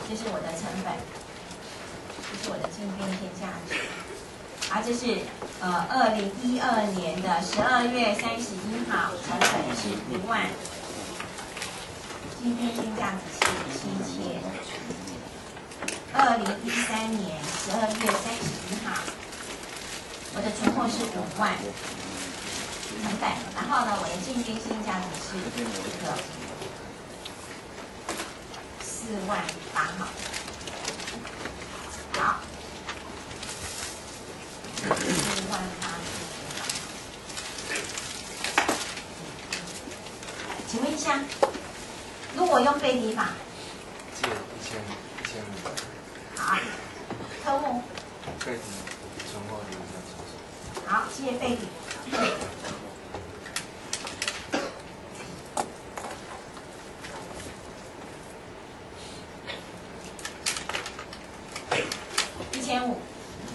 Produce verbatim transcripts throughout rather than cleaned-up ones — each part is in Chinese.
这是我的成本，这是我的净变现价值。啊，这是呃二零一二年的十二月三十一号，成本是一万，净变现价值是七千。二零一三年十二月三十一号，我的存货是五万成本，然后呢，我的净变现价值是一个四万八号。好。四万八，请问一下，如果用背离法， 借一千一千五百。 好，科目背离存货留下。 好，借背离。一千五。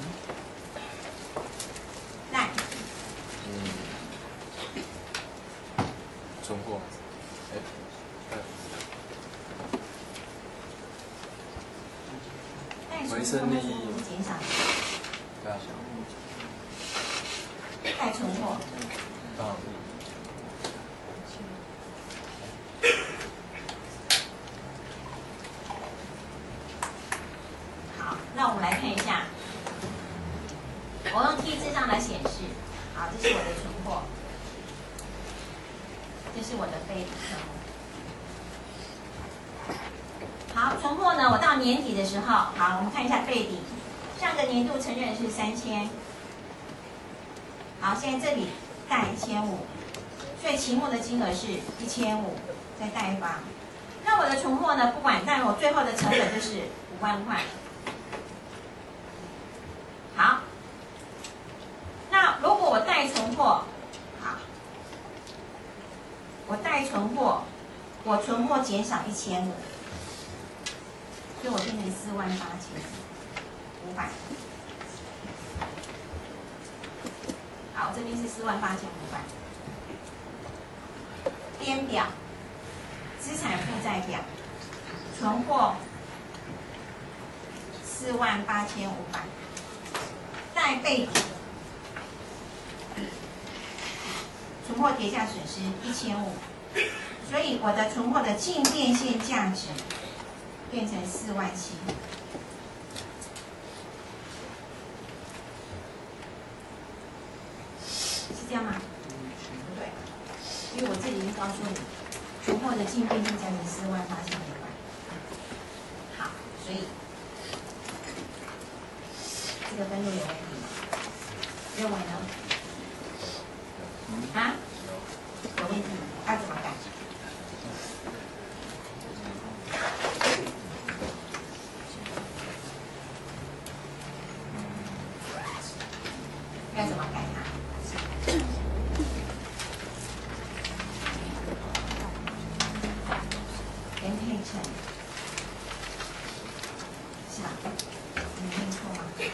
存货，哎，回升利益减少， 大小， 带存货， 啊， 好，那我们来看一下，我用 T 字上来显示，好，这是我的存货。这是我的背离科目。好，存货呢，我到年底的时候，好，我们看一下背离。上个年度承认是三千，好，现在这里贷一千五，所以期末的金额是一千五，再贷方。那我的存货呢，不管，但我最后的成本就是五万块。好，那如果我贷存货，好。我贷存货，我存货减少一千五，所以我变成四万八千五百。好，这边是四万八千五百。编表，资产负债表，存货四万八千五百，贷背离。存货跌价损失一千五，所以我的存货的净变现价值变成四万七。是这样吗？不对，因为我这里已经告诉你，存货的净变现价值四万八千五百。好，所以这个分数有问题吗？认为呢？啊？有问题，要怎么改？要怎么改它？连配成是吧？你听错吗？对，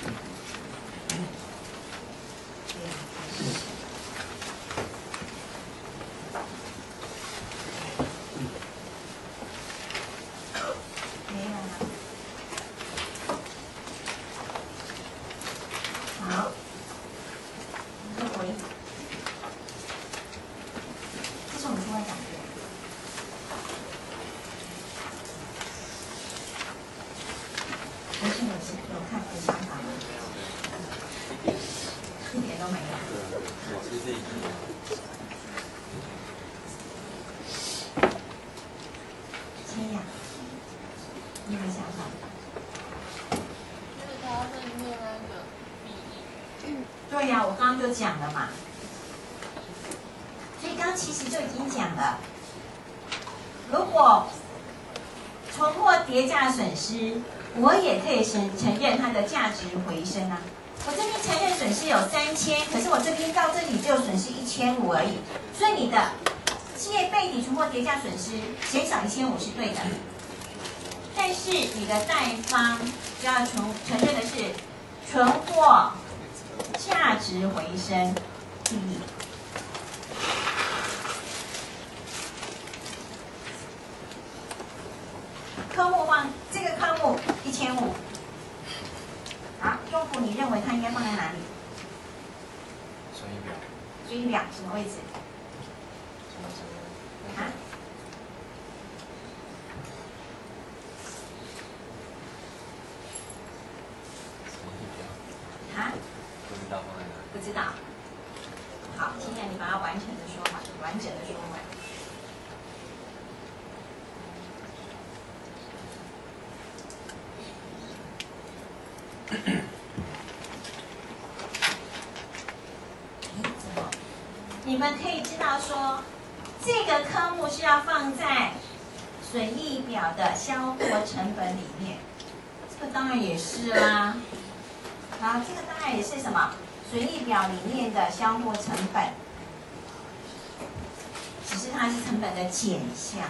是。对呀、啊，我刚刚就讲了嘛，所以刚刚其实就已经讲了，如果存货跌价损失，我也可以承承认它的价值回升啊。我这边承认损失有三千，可是我这边到这里就损失一千五而已，所以你的借背抵存货跌价损失减少一千五是对的，但是你的贷方就要承承认的是存货价值回升利益。 科目放这个科目一千五，好，用户你认为它应该放在哪里？ 损益表。 损益表什么位置？啊？啊？ 不知道放在哪里。 不知道。好，现在你把它完整的说完，完整的说完。你们可以知道说，这个科目是要放在损益表的销货成本里面，这个当然也是啦。然后这个当然也是什么？损益表里面的销货成本，只是它是成本的减项。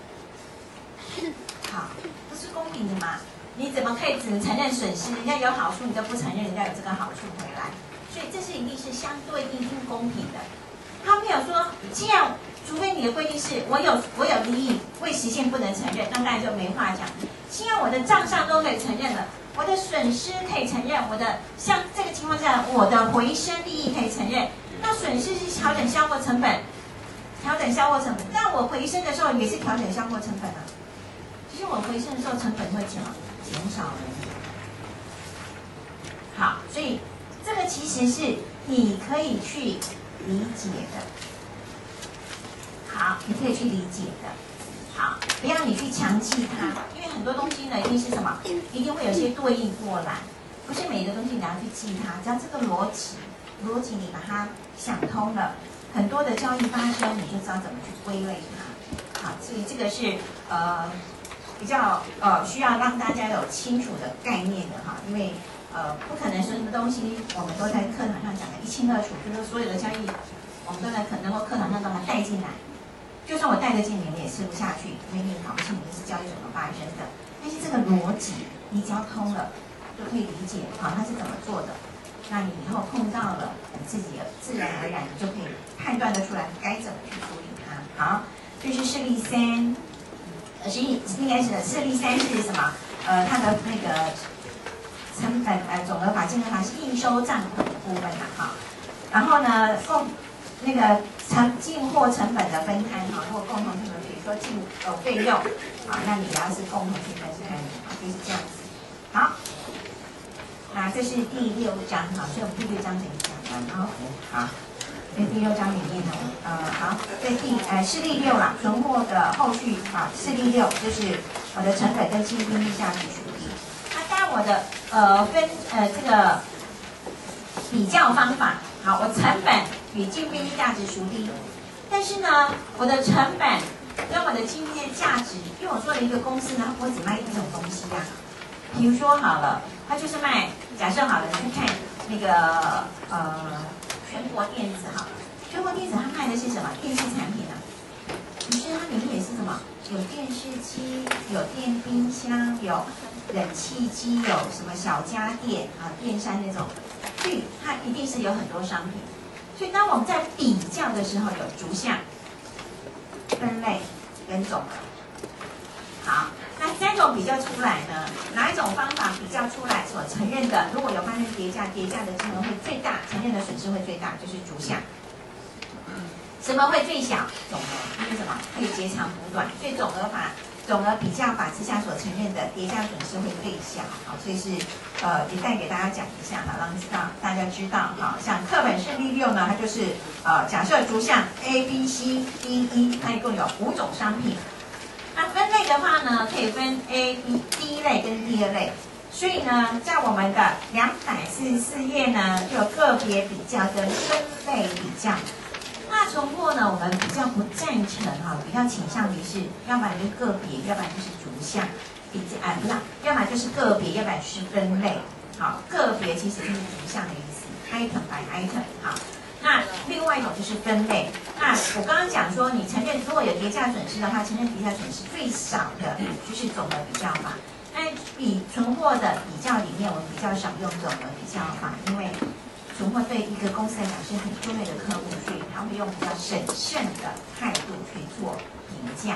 好，不是公平的嘛？你怎么可以只承认损失？人家有好处，你都不承认人家有这个好处回来，所以这是一定是相对应不公平的。他没有说，既然除非你的规定是我有我有利益未实现不能承认，那当然就没话讲。既然我的账上都可以承认了，我的损失可以承认，我的像这个情况下，我的回升利益可以承认，那损失是调整销货成本，调整销货成本，但我回升的时候也是调整销货成本啊。其实我回升的时候成本会减减少而已。好，所以这个其实是你可以去理解的。好，你可以去理解的。好，不要你去强记它，因为很多东西呢，一定是什么？一定会有一些对应过来，不是每一个东西你要去记它，只要这个逻辑，逻辑你把它想通了，很多的交易发生，你就知道怎么去归类它。好，所以这个是呃比较呃需要让大家有清楚的概念的哈，因为呃不可能说什么东西我们都在课堂上讲的一清二楚，就是说所有的交易我们都在可能够课堂上把它带进来。就算我带得进你们也吃不下去，因为你搞不清你是交易怎么发生的。但是这个逻辑你只要通了，就可以理解好它是怎么做的。那你以后碰到了，你自己自然而然你就可以判断得出来该怎么去处理它。好，这是事例三，呃，是应该是事例三是什么？呃，它的那个成本呃总额法、净额法是应收账款的部分啦，哈。然后呢，共那个成进货成本的分摊哈，如果共同成本，比如说进呃费用，啊，那你要是共同去分摊，啊，就是这样子。好，那这是第六章哈，所以我们第六章等于讲完，然后好，在第六章里面呢，呃，好，在第呃事例六啦，存货的后续啊，事例六就是我的成本跟净边际价值属地。那当然我的呃分呃这个比较方法，好，我成本与净边际价值孰低？但是呢，我的成本跟我的净边际价值，因为我做了一个公司呢，它不会只卖一种东西呀、啊。比如说好了，它就是卖，假设好了，你去看那个呃全国电子好了，全国电子它卖的是什么？电视产品啊。于是它里面也是什么？有电视机，有电冰箱，有冷气机，有什么小家电啊，电扇那种，所以它一定是有很多商品。所以当我们在比较的时候，有逐项、分类跟总额。好，那三种比较出来呢，哪一种方法比较出来所承认的，如果有发生叠加，叠加的金额会最大，承认的损失会最大，就是逐项。什么会最小？总额，因为什么？可以截长补短，所以总额法、总额比较法之下所承认的叠加损失会最小。好，所以是呃，也带给大家讲一下，好，让知道大家知道。好，像课本事例六呢，它就是呃，假设逐项 A、B、C、D、E， 它一共有五种商品。那分类的话呢，可以分 A、B 第一类跟第二类。所以呢，在我们的两百四十四页呢，就有个别比较跟分类比较。那存货呢，我们比较不赞成哈，比较倾向于是，要不然就是个别，要不然就是逐项，比较哎不是，要不然就是个别，要不然就是分类。好，个别其实就是逐项的意思 ，item by item。好，那另外一种就是分类。那我刚刚讲说，你承认如果有叠加损失的话，承认叠加损失最少的就是总额比较法。那比存货的比较里面，我们比较少用总额比较法，因为存货对一个公司来讲是很重要的客户，所以他会用比较审慎的态度去做评价。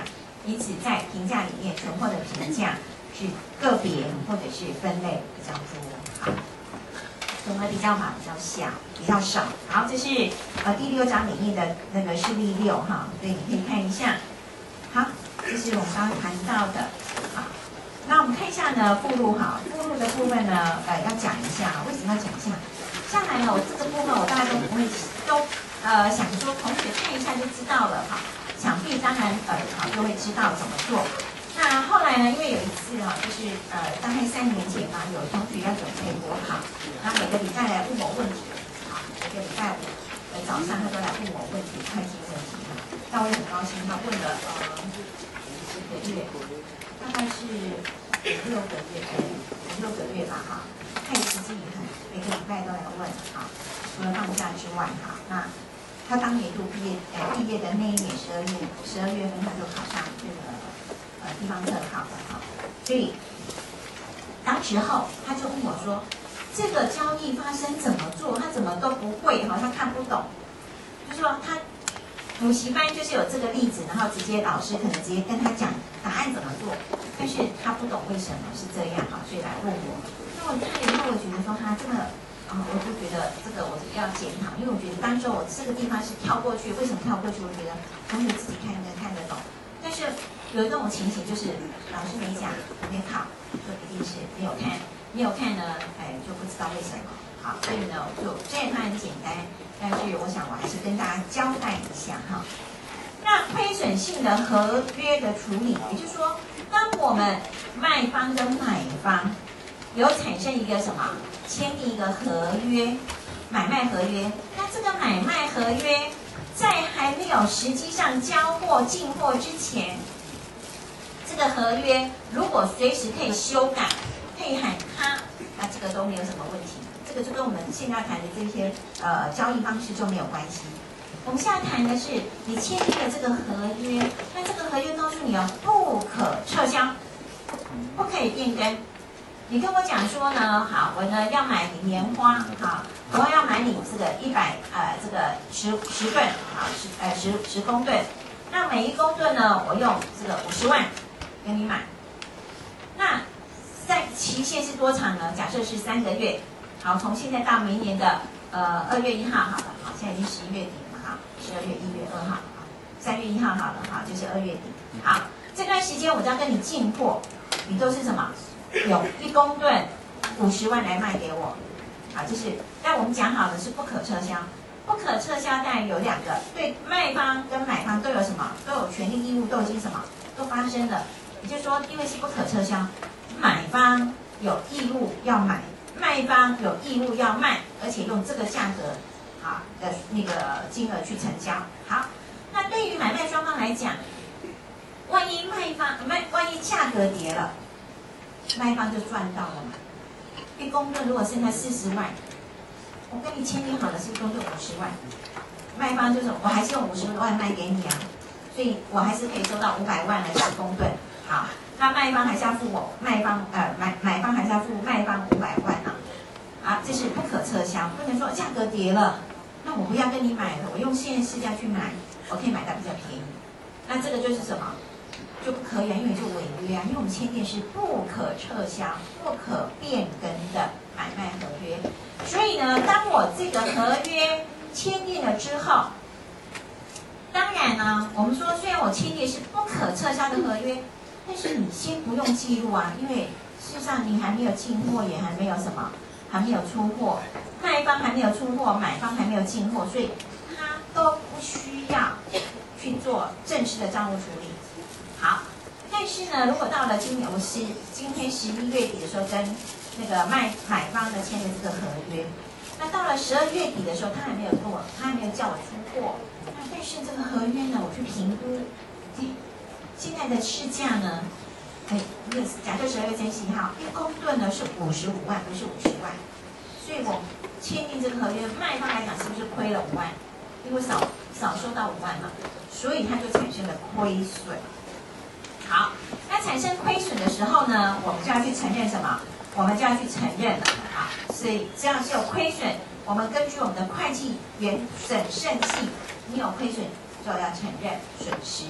因此在评价里面，存货的评价是个别或者是分类比较多，好，总额比较码比较小，比较少。好，这是呃第六章里面的那个示例六哈，所以你可以看一下。好，这是我们刚刚谈到的。好，那我们看一下呢附录哈，附录的部分呢，呃要讲一下，为什么要讲一下？下来呢，我这个部分我大概都不会都呃想说同学看一下就知道了哈。想必当然呃好就会知道怎么做。那后来呢，因为有一次哈，就是呃大概三年前嘛，有同学要准备国考，然后每个礼拜来问我问题，好，每个礼拜五的早上他都来问我问题，会计问题哈。那我也很高兴，他问了呃几个月，大概是五六个月，五六个月吧哈，他也持之以恒，每个礼拜都来问哈，除了放假之外哈，那。他当年度毕业，呃，毕业的那一年十二月，十二月份他就考上这个呃地方特考了哈，所以当时候他就问我说，这个交易发生怎么做？他怎么都不会哈，他看不懂。就说他补习班就是有这个例子，然后直接老师可能直接跟他讲答案怎么做，但是他不懂为什么是这样哈，所以来问我。那我看了以后，我觉得说他这个。啊、哦，我就觉得这个我要检讨，因为我觉得当时我这个地方是跳过去，为什么跳过去？我觉得同学自己看应该看得懂，但是有这种情形就是老师没讲没考，就一定是没有看，没有看呢，哎就不知道为什么。好，所以呢就虽然它很简单，但是我想我还是跟大家交代一下哈。那亏损性的合约的处理，也就是说，当我们卖方跟买方有产生一个什么？签订一个合约，买卖合约。那这个买卖合约在还没有实际上交货进货之前，这个合约如果随时可以修改，可以喊卡，那这个都没有什么问题。这个就跟我们现在谈的这些呃交易方式就没有关系。我们现在谈的是你签订了这个合约，那这个合约告诉你哦，不可撤销，不可以变更。你跟我讲说呢，好，我呢要买你棉花，好，我要买你这个一百呃这个十十吨，好十呃十十公吨，那每一公吨呢，我用这个五十万跟你买，那在期限是多长呢？假设是三个月，好，从现在到明年的呃二月一号好了，好，现在已经十一月底了嘛，哈，十二月一月二号，三月一号好了，哈，就是二月底，好，这段时间我就要跟你进货，你都是什么？有一公吨五十万来卖给我，好，就是，但我们讲好的是不可撤销，不可撤销当然有两个，对卖方跟买方都有什么，都有权利义务，都已经什么，都发生了，也就是说，因为是不可撤销，买方有义务要买，卖方有义务要卖，而且用这个价格，好的那个金额去成交。好，那对于买卖双方来讲，万一卖方卖，万一价格跌了。卖方就赚到了嘛，一公吨如果剩下四十万，我跟你签订好的是一公吨五十万，卖方就是我还是用五十万卖给你啊，所以我还是可以收到五百万的十公吨。好，那卖方还是要付我，卖方呃买买方还是要付卖方五百万啊，啊这是不可撤销，不能说价格跌了，那我不要跟你买了，我用现市价去买，我可以买到比较便宜，那这个就是什么？就不可以啊，因为就违约啊，因为我们签订是不可撤销、不可变更的买卖合约，所以呢，当我这个合约签订了之后，当然呢，我们说虽然我签订是不可撤销的合约，但是你先不用记录啊，因为事实上你还没有进货，也还没有什么，还没有出货，卖方还没有出货，买方还没有进货，所以他都不需要去做正式的账务处理。好，但是呢，如果到了今年我十今天十一月底的时候，跟那个卖买方呢签的这个合约，那到了十二月底的时候，他还没有跟我，他还没有叫我出货，那但是这个合约呢，我去评估，现在的市价呢，哎，假设十二月三十一号，一公吨呢是五十五万，不是五十万，所以我签订这个合约，卖方来讲是不是亏了五万？因为少少收到五万嘛，所以它就产生了亏损。好，那产生亏损的时候呢，我们就要去承认什么？我们就要去承认了啊。所以这样是有亏损，我们根据我们的会计原审慎计，你有亏损就要承认损失。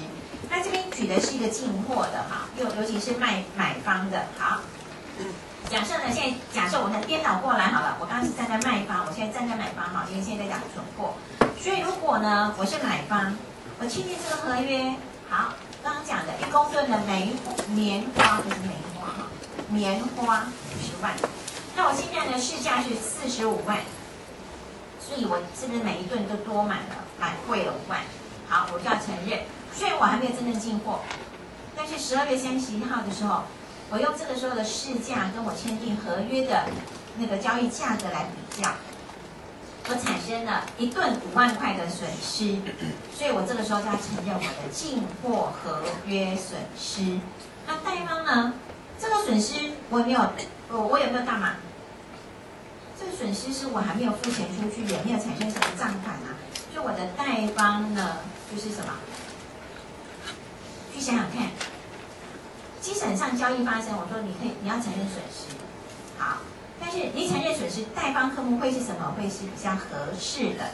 那这边举的是一个进货的哈，尤尤其是卖买方的。好，假设呢，现在假设我们颠倒过来好了，我刚刚是站在卖方，我现在站在买方哈，因为现在在讲存货。所以如果呢，我是买方，我签订这个合约，好，刚刚讲的一公吨的梅棉花不是梅花哈，棉花五十万，那我现在呢市价是四十五万，所以我是不是每一吨都多买了，买贵了五万？好，我就要承认，虽然我还没有真正进货，但是十二月三十一号的时候，我用这个时候的市价跟我签订合约的那个交易价格来比较，我产生了一吨五万块的损失，所以我这个时候就要承认我的进货合约损失。那贷方呢，这个损失我也没有，我我有没有干嘛？这个损失是我还没有付钱出去，也没有产生什么账款啊。所以我的贷方呢，就是什么？去想想看，基本上交易发生，我说你可以，你要承认损失，好，但是你承认损失，贷方科目会是什么？会是比较合适的。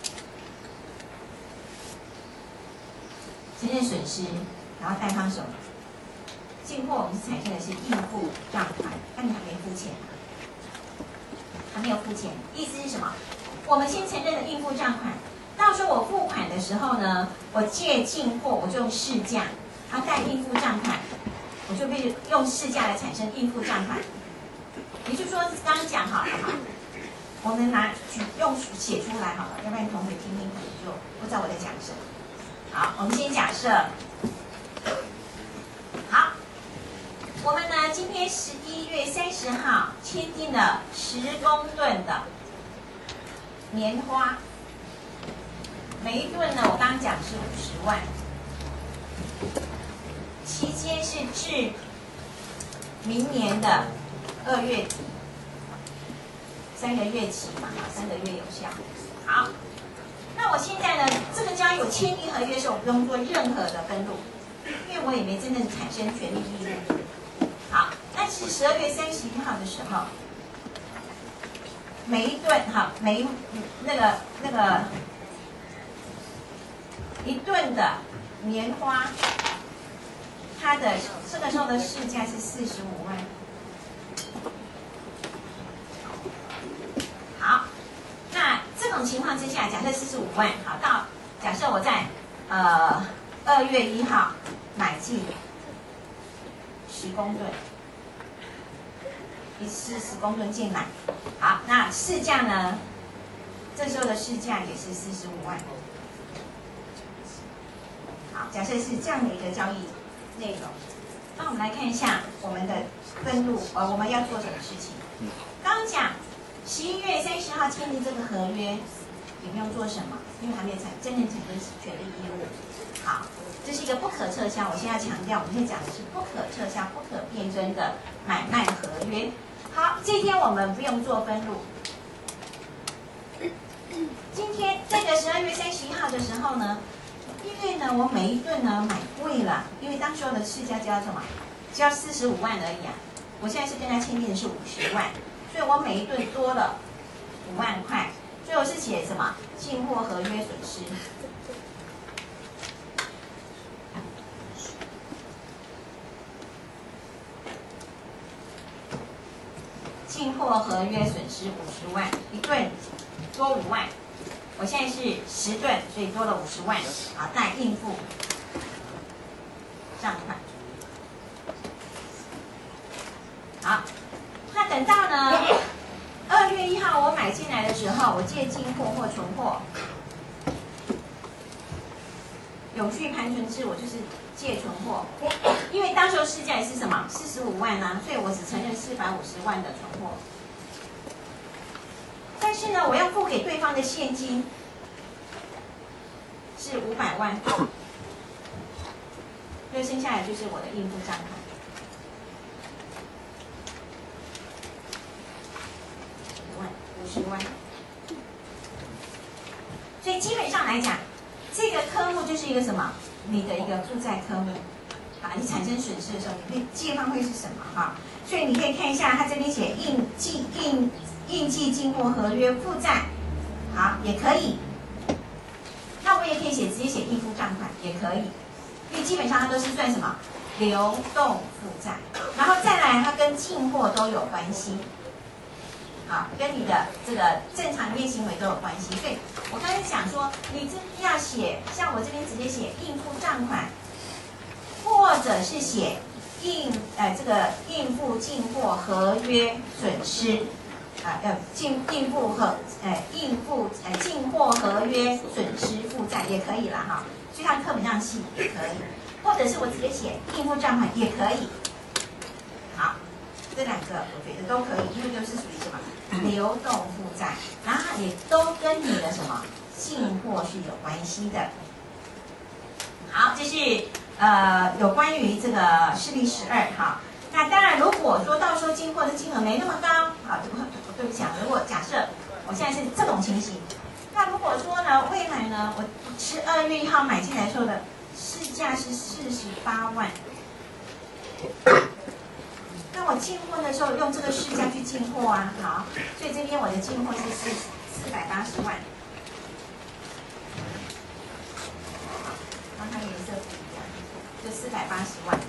承认损失，然后贷方什么？进货我们是产生的是应付账款，但你还没付钱，还没有付钱，意思是什么？我们先承认了应付账款。到时候我付款的时候呢，我借进货我就用市价，它贷应付账款，我就被用市价来产生应付账款。也就是说，刚刚讲好了哈，我们拿举用写出来好了，要不然同学听听可能就不知道我在讲什么。好，我们先假设，好，我们呢今天十一月三十号签订了十公吨的棉花。每一吨呢，我刚刚讲是五十万，期间是至明年的二月底，三个月期嘛，三个月有效。好，那我现在呢，这个交易我签订合约的时候，我不用做任何的分录，因为我也没真正产生权利义务。好，但是十二月三十一号的时候，每一吨哈，每一那个那个。一吨的棉花，它的这个时候的市价是四十五万。好，那这种情况之下，假设四十五万，好，到假设我在呃二月一号买进十公吨，一次十公吨进来，好，那市价呢？这时候的市价也是四十五万。好，假设是这样的一个交易内容，那我们来看一下我们的分录，呃，我们要做什么事情？刚刚讲十一月三十号签订这个合约，也不用做什么，因为还没有产真正产生权利义务。好，这是一个不可撤销。我现在强调，我们现在讲的是不可撤销、不可变更的买卖合约。好，这天我们不用做分录。今天这个十二月三十一号的时候呢？因为呢，我每一吨呢买贵了，因为当时候的市价就要什么，就要四十五万而已啊。我现在是跟他签订的是五十万，所以我每一吨多了五万块，所以我是写什么进货合约损失。进货合约损失五十万，一吨多五万。我现在是十吨，所以多了五十万，好，贷应付账款。好，那等到呢二月一号我买进来的时候，我借进货或存货，永续盘存制，我就是借存货，因为当时候市价也是什么四十五万啊，所以我只承认四百五十万的存货。但是呢，我要付给对方的现金是五百万，所以剩下来就是我的应付账款。五万五十万，所以基本上来讲，这个科目就是一个什么？你的一个负债科目啊，你产生损失的时候，你会借方会是什么哈？所以你可以看一下，它这边写应计应。应计进货合约负债，好也可以。那我也可以写直接写应付账款也可以。因为以基本上它都是算什么流动负债，然后再来它跟进货都有关系，啊，跟你的这个正常营业行为都有关系。所以我刚才讲说，你这边要写，像我这边直接写应付账款，或者是写应呃这个应付进货合约损失。啊，要进应付和呃应付呃进货合约损失负债也可以啦哈，所以它课本上写也可以，或者是我直接写应付账款也可以。好，这两个我觉得都可以，因为都是属于什么流动负债，然后也都跟你的什么进货是有关系的。好，这是呃有关于这个示例十二哈。那当然，如果说到时候进货的金额没那么高，啊，对不起啊，如果假设我现在是这种情形，那如果说呢，未来呢，我十二月一号买进来时候的市价是四十八万，那我进货的时候用这个市价去进货啊，好，所以这边我的进货是四四百八十万，让它颜色不一样，就四百八十万。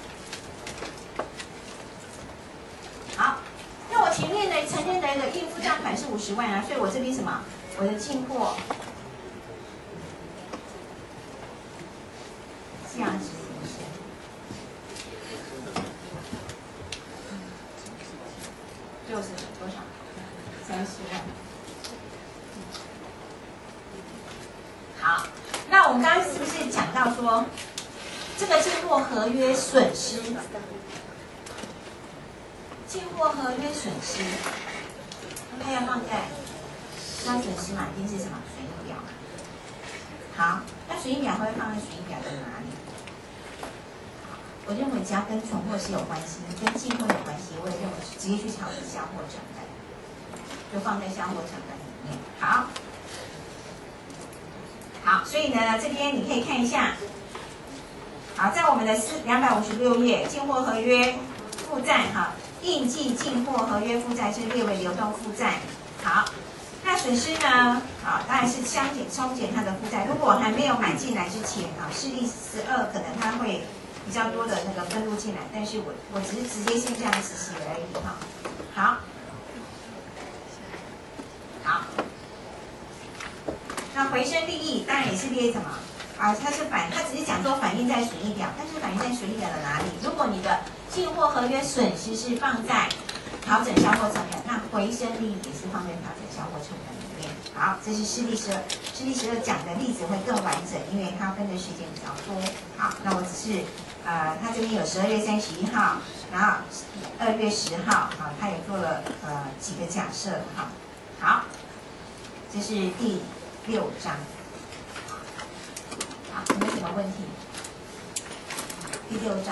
好，那我前面的承认的一个应付账款是五十万啊，所以我这边什么？我的进货价值回升，就是多少？三十万。好，那我们刚刚是不是讲到说，这个进货合约损失？进货合约损失，它要放在那损失嘛，一定是什么损益表。好，那损益表会放在损益表的哪里？我认为只要跟存货是有关系，跟进货有关系，我也认为直接去调整销货成本，就放在销货成本里面。好，好，所以呢，这边你可以看一下。好，在我们的四两百五十六页，进货合约负债哈。应计进货合约负债是列为流动负债。好，那损失呢？啊，当然是相减冲减它的负债。如果还没有买进来之前啊，示例十二可能它会比较多的那个分录进来，但是我我只是直接先这样子写而已哈。好，好，那回升利益当然也是列什么？啊，它是反，它只是讲说反映在损益表，但是反映在损益表的哪里？如果你的进货合约损失是放在调整销货成本，那回升利益也是放在调整销货成本里面。好，这是示例十二，示例十二讲的例子会更完整，因为它分的时间比较多。好，那我只是呃，它这边有十二月三十一号，然后二月十号，好，它也做了呃几个假设。好，好，这是第六章。好，有没有什么问题？第六章。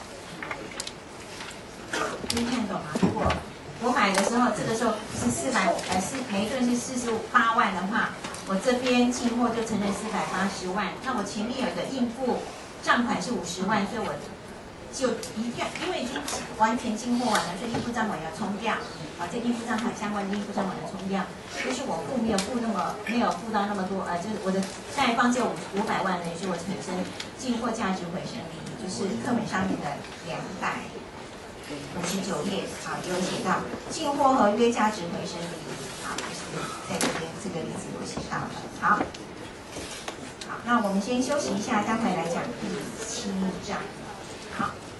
你看懂吗？如果我买的时候，这个时候是四百，呃，是每一顿是四十八万的话，我这边进货就承认四百八十万。那我前面有一个应付账款是五十万，所以我就一定因为已经完全进货完了，所以应付账款要冲掉。啊，这应付账款相关的应付账款要冲掉，就是我付没有付那么没有付到那么多，呃，就是我的贷方只有五百万的，所以我产生进货价值回升利益，就是课本上面的两百。五十九页啊，有写到进货合约价值回升利益，好，就是在这边这个例子有写到了。好，好，那我们先休息一下，待会来讲第七章。好。